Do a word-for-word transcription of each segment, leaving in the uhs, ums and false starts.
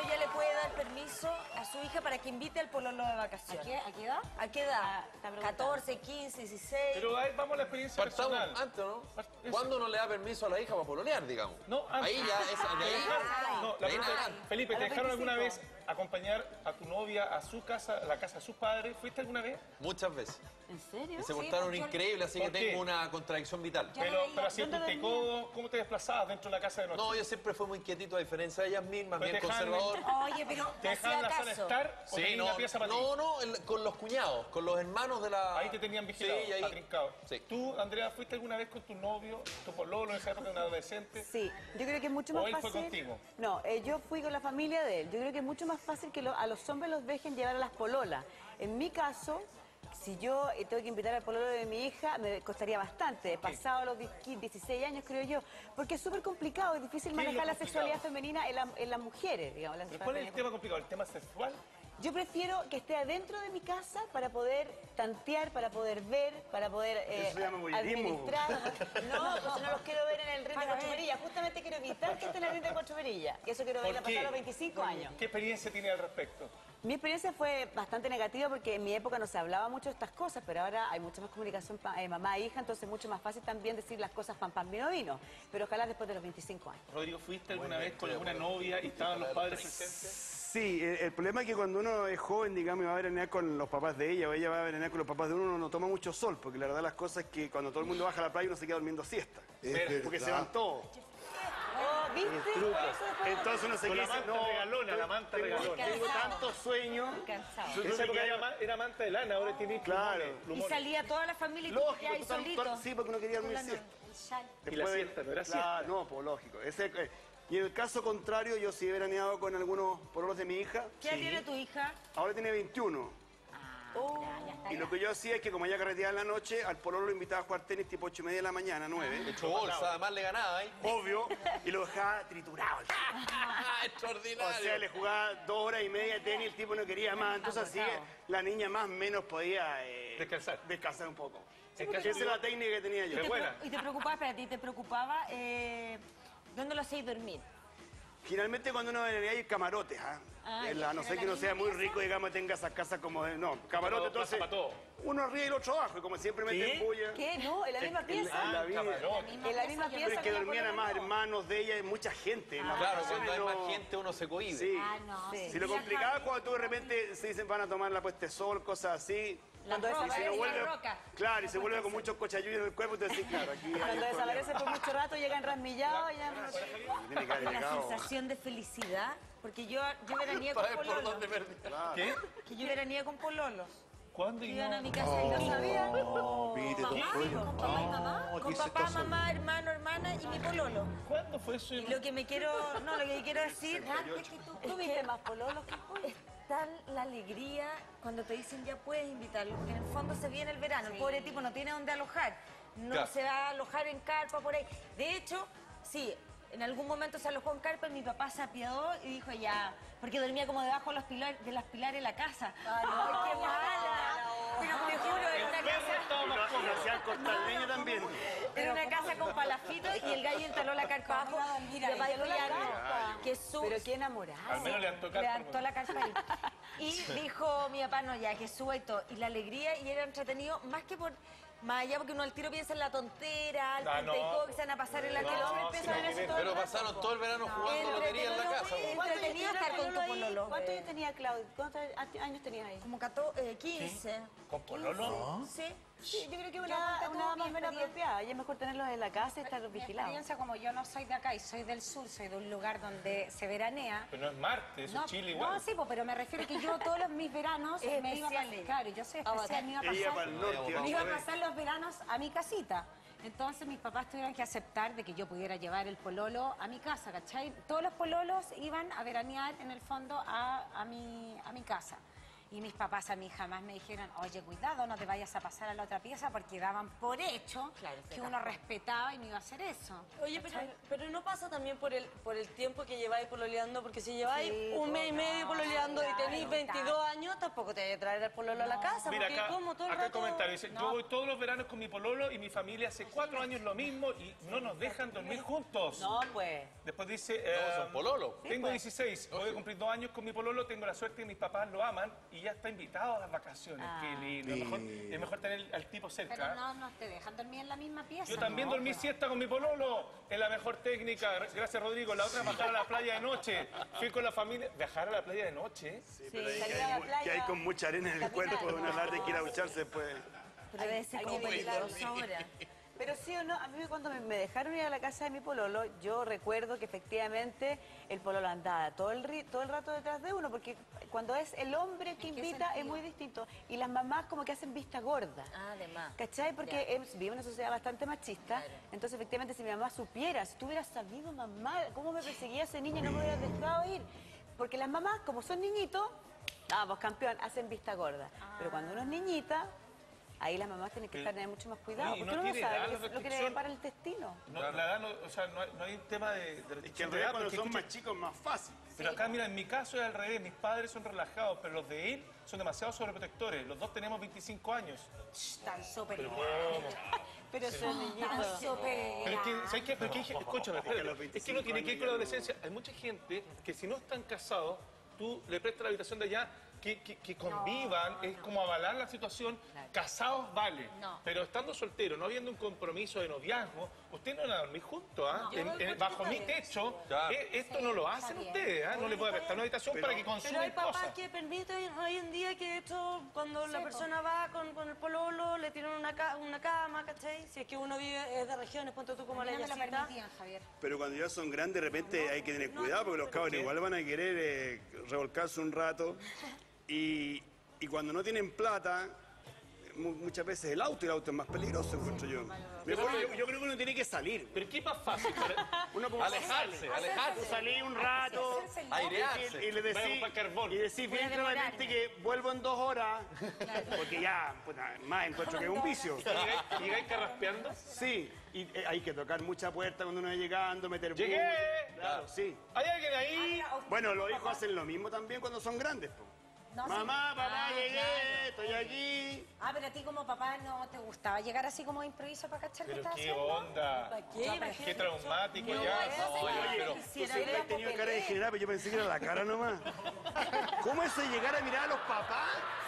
uno ya le puede dar permiso a su hija para que invite al pololo de vacaciones. ¿A qué, a qué edad? ¿A qué edad? Ah, está preguntando. catorce, quince, dieciséis. Pero ahí vamos a la experiencia Partamos personal. antes, ¿no? Eso. ¿Cuándo no le da permiso a la hija para pololear, digamos? No, antes. Ahí ya, esa, de ¿Te ahí. dejaron- no, la de ahí pregunta es, nada. Felipe, A ¿te los dejaron alguna vez veinticinco. acompañar a tu novia a su casa, a la casa de sus padres? ¿Fuiste alguna vez? Muchas veces. ¿En serio? Y se Sí, portaron pues yo- increíbles, así que ¿Por qué? tengo una contradicción vital. Ya Pero, lo veía. pero así en ¿Dónde tu dormía? codo, ¿cómo te desplazabas dentro de la casa de noche? No, yo siempre fui muy quietito, a diferencia de ellas mismas, Pero bien te dejaban- conservador. Oye, pero ¿Te hacía dejaban la sala caso. estar o Sí, tenías no, una pieza para ti? no, no, el- con los cuñados, con los hermanos de la... Ahí te tenían vigilado, Sí, ahí. atrincado. Sí. ¿Tú, Andrea, fuiste alguna vez con tu novio, tu pololo, en esa época de un adolescente? Sí, yo creo que es mucho ¿O más él fue fácil. contigo? No, eh, yo fui con la familia de él. Yo creo que es mucho más fácil que lo- a los hombres los dejen llevar a las pololas. En mi caso, si yo eh, tengo que invitar al pololo de mi hija, me costaría bastante, pasado los dieciséis años, creo yo, porque es súper complicado, es difícil ¿Qué es lo manejar la complicado? sexualidad femenina en, la- en las mujeres, digamos. la ¿Pero cuál es el sexualidad tema complicado? ¿El tema sexual? Yo prefiero que esté adentro de mi casa para poder tantear, para poder ver, para poder eh, Eso se llama voyeurismo. administrar. No, pues yo no los quiero ver en el ring de Para ver. Cuatro Perillas. Justamente quiero evitar que estén en el ring de Cuatro Perillas. Y eso quiero ver a ¿Por qué? pasar los veinticinco años. ¿Qué experiencia tiene al respecto? Mi experiencia fue bastante negativa porque en mi época no se hablaba mucho de estas cosas, pero ahora hay mucha más comunicación pa- eh, mamá-hija, entonces es mucho más fácil también decir las cosas pan pan vino vino. Pero ojalá después de los veinticinco años. Rodrigo, ¿fuiste alguna vez con alguna novia y estaban los padres presentes? Sí, el, el problema es que cuando uno es joven, digamos, y va a veranear con los papás de ella o ella va a veranear con los papás de uno, uno no toma mucho sol, porque la verdad las cosas es que cuando todo el mundo baja a la playa uno se queda durmiendo siesta. Porque se van todos. Oh, ¿viste? Por eso después- Entonces uno se Con queda la y dice, manta no, regalona, la manta tengo, regalona. tengo tanto sueño. Cansado. En esa época era, ma- era manta de lana, ahora tiene Claro. plumones, Y plumones. salía toda la familia y tú Lógico, quedabas tú tan- solito. tan- sí, porque uno quería dormir Con la siesta. no- el chal. Y la Después- siesta, ¿no era Claro, siesta? no, pues lógico. Ese, eh, y en el caso contrario, yo sí he veraneado con algunos pololos de mi hija. ¿Qué edad tiene tu hija? Ahora tiene veintiuno. Y lo que yo hacía es que como ella carreteaba en la noche, al pololo lo invitaba a jugar tenis tipo ocho y media de la mañana, nueve. De hecho, bolsa, además le ganaba ahí. Obvio. Y lo dejaba triturado. O Extraordinario. sea, le jugaba dos horas y media de tenis, el tipo no quería más. Entonces así la niña más o menos podía eh, Descansar. descansar un poco. En Esa caso es tuyo- la técnica que tenía yo. Qué buena. Y te preocupaba, espérate, y te preocupaba, eh, ¿dónde lo hacéis dormir? Generalmente cuando uno venía hay camarotes, ¿ah? Ah, El- ya, a no pero ser la que uno sea misma muy pieza. rico, digamos, tenga esas casas como de... No, camarote, Pero plaza entonces... para todo. Uno arriba y el otro abajo, y como siempre ¿Qué? meten bulla. ¿Qué? ¿No? ¿En la misma En- pieza? en la vida. Camarón. En la misma pieza. Pero es que había dormían pololos, además no. hermanos de ella y mucha gente. en las Claro, vacaciones cuando hay no- más gente uno se cohíbe. Sí. Ah, no. Sí. Si lo complicado es cuando tú de repente se dicen van a tomar la puesta de sol, cosas así. Cuando roca, Y si no la vuelve, roca. claro, y se vuelve con muchos cochayuyos en el cuerpo, entonces sí, claro, aquí hay Cuando un desaparece por problema. mucho rato, llegan rasmillados y ya no... Tiene que haber La llegado. sensación de felicidad, porque yo, yo veranía con Para ver por pololos. dónde perdí. ¿Qué? Que yo veranía con pololos. ¿Cuándo y Iban a no? mi casa y no sabía. Oh, viste, don Mamá, Julio. con papá y mamá. Oh, Con qué papá, situación. mamá, hermano, hermana y mi pololo. ¿Cuándo fue eso? Y lo que me quiero, no, lo que quiero decir Antes que tú tuviste más pololos que tú. es tal la alegría cuando te dicen ya puedes invitarlo, porque en el fondo se viene el verano, el pobre tipo no tiene dónde alojar, no Claro. se va a alojar en carpa por ahí. De hecho, sí, en algún momento se alojó en carpa y mi papá se apiadó y dijo ya, porque dormía como debajo de los pilares, de las pilares de la casa. ¡Ay, qué mala! Pero te juro, era una casa... Y lo hacían cortar leña también. Era una casa con palafitos y el gallo instaló la carpa abajo. Y mi papá dijo, ya no, que su... Pero qué enamorada. Al menos levantó carpa. Levantó la carpa ahí. Y dijo mi papá, no, ya, que suba y todo. Y la alegría, y era entretenido, más que por... Más allá, porque uno al tiro piensa en la tontera, el Ah, no. tanteco que se van a pasar en la No, tele. Hombre, sí, empiezan en eso no, todo el Pero rato, pasaron po. todo el verano jugando lotería en la casa. Entretenido, po. ¿Cuántos entretenido años estar con tenía tu pololo. ¿Cuántos años tenía Claudio? ¿Cuántos años tenía ahí? Como catorce, quince. ¿Con pololo? Sí. Sí, yo creo que Yo una, conté una todo más mi o menos experiencia. apropiada. Y es mejor tenerlos en la casa y estar Mi vigilados. experiencia, como yo no soy de acá y soy del sur, soy de un lugar donde se veranea. Pero no es Marte, eso No, es Chile igual. no, sí, pues, pero me refiero que yo todos los, mis veranos Es me iba a pasar, especial. claro, yo soy Ah, especial, me iba a Ella pasar, para el norte. me iba a vamos a ver. pasar los veranos a mi casita. Entonces mis papás tuvieron que aceptar de que yo pudiera llevar el pololo a mi casa, ¿cachai? Todos los pololos iban a veranear en el fondo a, a, mi, a mi casa. Y mis papás a mí jamás me dijeron, oye, cuidado, no te vayas a pasar a la otra pieza, porque daban por hecho Claro, que sí, uno respetaba y no iba a hacer eso. Oye, pero, pero no pasa también por el por el tiempo que lleváis pololeando, porque si lleváis Sí, un mes y pues, medio no, pololeando y claro, tenéis veintidós claro. años, tampoco te voy a traer el pololo a la casa, Mira, porque acá, como todo el acá el rato... comentario dice, No. yo voy todos los veranos con mi pololo y mi familia hace cuatro años lo mismo y no nos dejan dormir juntos. No, pues. Después dice, No, eh, son pololo. tengo dieciséis, voy a cumplir dos años con mi pololo, tengo la suerte que mis papás lo aman y ya está invitado a las vacaciones. Qué lindo. Es mejor, es mejor tener al tipo cerca. Pero ¿eh? no, no te dejan dormir en la misma pieza. Yo también ¿no? dormí siesta con mi pololo. Es la mejor técnica. Gracias, Rodrigo. La otra es bajar a la playa de noche. Fui con la familia. ¿Viajar a la playa de noche? Sí, pero ahí que salir a la hay, playa, que hay con mucha arena en el cuerpo, de una tarde que ir a ducharse después. Pero debe ser hay como que bailar. peligroso ahora. Pero sí o no, a mí cuando me, me dejaron ir a la casa de mi pololo, yo recuerdo que efectivamente el pololo andaba todo el, ri- todo el rato detrás de uno, porque cuando es el hombre que ¿En qué invita es sentido? muy distinto. Y las mamás como que hacen vista gorda. Ah, además. ¿Cachai? Porque Ya. em, vive en una sociedad bastante machista. Claro. Entonces, efectivamente, si mi mamá supiera, si tú hubieras sabido, mamá, cómo me perseguía ese niño y no me hubieras dejado ir. Porque las mamás, como son niñitos, vamos, campeón, hacen vista gorda. Pero cuando uno es niñita, ahí las mamás tienen que estar tener mucho más cuidado. Oye, ¿y Porque no uno no tiene sabe edad lo la que, lo que le restricción? depara el destino. No, la edad no, o sea, no hay, no hay un tema de, de Es que restricción en de realidad edad, cuando porque son escucha, más chicos es más fácil. pero acá, mira, en mi caso es al revés. Mis padres son relajados, pero los de él son demasiado sobreprotectores. Los dos tenemos veinticinco años. Tan súper Pero son niñitos. Pero es que, ¿sabes qué? Pero es que hay gente- escúchame, a los espérate. Es que uno tiene que ir con la adolescencia. Hay mucha gente que si no están casados, tú le prestas la habitación de allá, que, que, que convivan, es como avalar la situación. Casados vale, No. pero estando soltero, no habiendo un compromiso de noviazgo, ustedes no van a dormir juntos, ¿ah? Yo En- lo en- encuentro bajo que mi está bien. techo, Claro. eh, esto no lo hacen bien. ustedes, ¿ah? No les voy a prestar una habitación Pero- para que Pero hay consumen papás cosas. que permiten hoy en día que esto, cuando la Sí, persona va con, con el pololo, le tiran una, ca- una cama, ¿cachai? Si es que uno vive es de regiones, ponte tú como A mí la no me lo Yacita. permitían, Javier. Pero cuando ya son grandes, de repente hay que tener cuidado, porque los cabros igual van a querer eh, revolcarse un rato. Y, y cuando no tienen plata, mu- muchas veces el auto, y el auto es más peligroso, encuentro yo. Mejor yo, yo creo que uno tiene que salir. Pero ¿qué es más fácil? Para- Uno como Alejarse, alejarse. salí un rato Hacerse el Airearse. y, y le Vaya a decís, comprar carbón. y decís bien claramente que vuelvo en dos horas, porque ya, puta, más encuentro que es un vicio. ¿Y llegáis, y llegáis carraspeando? Sí, y eh, hay que tocar mucha puerta cuando uno va llegando, meter ¡Llegué! bulla. Claro, sí. ¿Hay alguien ahí? Bueno, los hijos hacen lo mismo también cuando son grandes, po. No, sí. Mamá, papá, Ah, llegué, claro. estoy aquí. Ah, pero a ti como papá no te gustaba llegar así como de improviso para cachar qué Pero estás qué haciendo. onda. ¿Para qué? Ya, pero Imagínate. Qué traumático No, ya. eso No, sería- oye, pero- Tú quisiera siempre ir a has tenido cara de Popelé. general, pero yo pensé que era la cara nomás. ¿Cómo eso de llegar a mirar a los papás?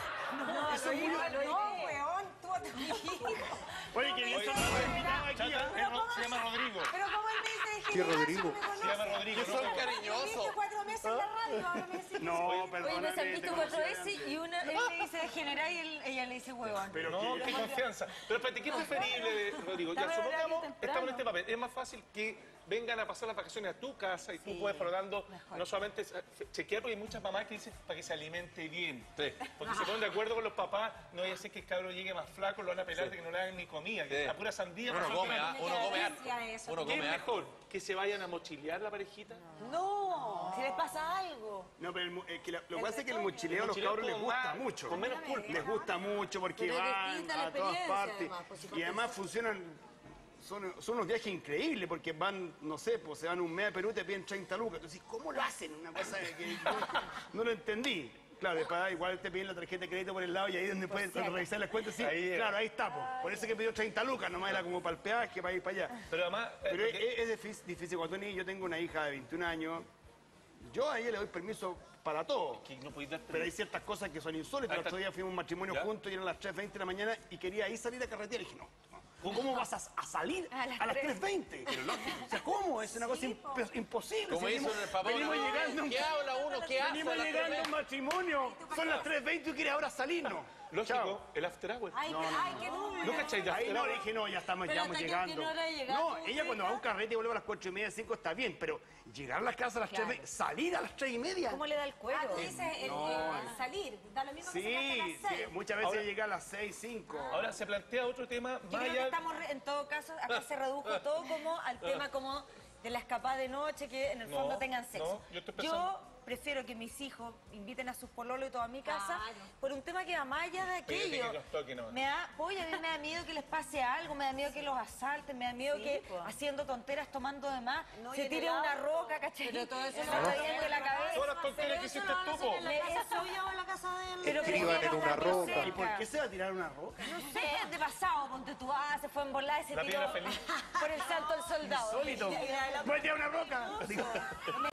No, Eso es muy... No, weón, tú a tu hijo. Oye, que bien Oye, se me ha invitado aquí, Chata, ¿ah? es Ro- se llama Rodrigo. Pero como él me dice de ¿Qué, Rodrigo? Se llama Rodrigo, Yo soy ¿no? cariñoso. cuatro meses en la radio, ahora me decís. No, Oye, perdóname. nos han visto te cuatro conocía veces antes. y una, él le dice degenerar y él- ella le dice huevón. Pero No, que- qué confianza. Pero espérate, ¿qué es preferible, Rodrigo? Ya Estamos en supongamos, horario temprano. estamos en este papel. Es más fácil que vengan a pasar las vacaciones a tu casa y tú puedes, por lo tanto, no solamente eh, chequear, porque hay muchas mamás que dicen para que se alimente bien. Sí. Porque se ponen de acuerdo con los papás, no vaya a ser que el cabro llegue más flaco, lo van a pelar de que no le hagan ni comida, que Sí. la pura sandía. Uno pues, come, son- ah, uno come harto. Decía eso. Uno ¿Qué es come harto. mejor? ¿Que se vayan a mochilear la parejita? No, si les pasa algo. No, pero el mo- es que la- lo que pasa es que el mochileo a los mochileo cabros les con gusta más- mucho. con menos culpa. Les gusta mucho porque Pero es van distinta la a todas experiencia, partes. además, pues, si Y además funcionan, son, son unos viajes increíbles porque van, no sé, pues se van un mes a Perú y te piden treinta lucas. Entonces, ¿cómo lo hacen? Una cosa que no, no lo entendí. Claro, después igual te piden la tarjeta de crédito por el lado y ahí donde puedes cuando revisar las cuentas, sí, Ahí era. claro, ahí está. Pues. Por eso que pidió treinta lucas, nomás era como para el peaje, para ir para allá. Pero además... eh, Pero es, porque- es difícil, difícil. Cuando ni- yo tengo una hija de veintiún años, yo a ella le doy permiso para todo. que no podéis dar Pero hay ciertas cosas que son insólitas. Ahí El está. otro día fuimos a un matrimonio ¿Ya? juntos y eran las tres veinte de la mañana y quería ahí salir a carretera. Y dije, no, no, ¿cómo vas a, a salir a las, tres veinte? O sea, ¿cómo? Es una cosa imp- imposible. Como Si hizo venimos- el papá. venimos ¿no? llegando a un- ¿Qué habla uno? ¿Qué hace? venimos a las llegando a tres un matrimonio. Son las tres veinte y quiere ahora salir, no. Lógico, Chao. el after hour. Ay, que, ay, qué duro. ¿No cacháis de Ahí after no, hour? le dije, no, ya estamos, Pero ya vamos hasta que- llegando. que no hora de llegar, No, tú, ella cuando va a un carrete y vuelve a las cuatro y media, cinco, está bien, pero llegar a la casa a las tres, ve- salir a las tres y media. ¿Cómo le da el cuero? Ah, tú dices el, No. el salir. Da lo mismo que Sí, se a sí, las seis. muchas veces Ahora- llega a las seis, cinco. Ahora se plantea otro tema Yo más creo que allá... estamos, re- en todo caso, acá se redujo todo como al tema como de la escapada de noche, que en el No, fondo tengan sexo. no, yo estoy pensando- prefiero que mis hijos inviten a sus pololos y todo a mi casa Claro. por un tema que va más allá de Pídete aquello. que los toquen, ¿no? Me da, oye, a mí me da miedo que les pase algo, me da miedo que los asalten, me da miedo Sí, que po. haciendo tonteras, tomando de más, No, y se en tire el una auto. roca, ¿cachai? Pero todo eso me lo está yendo de la cabeza. Todas las tonterías que hiciste tú, po. ¿En la casa suya o en la casa de él? Pero Escriban prefiero en una estar yo roca. ¿Y por cerca. qué se va a tirar una roca? No sé, de pasado, ponte tú, ah, se fue en volada y se La tiró piedra feliz. por el salto del soldado. Insólito. Voy a tirar una roca.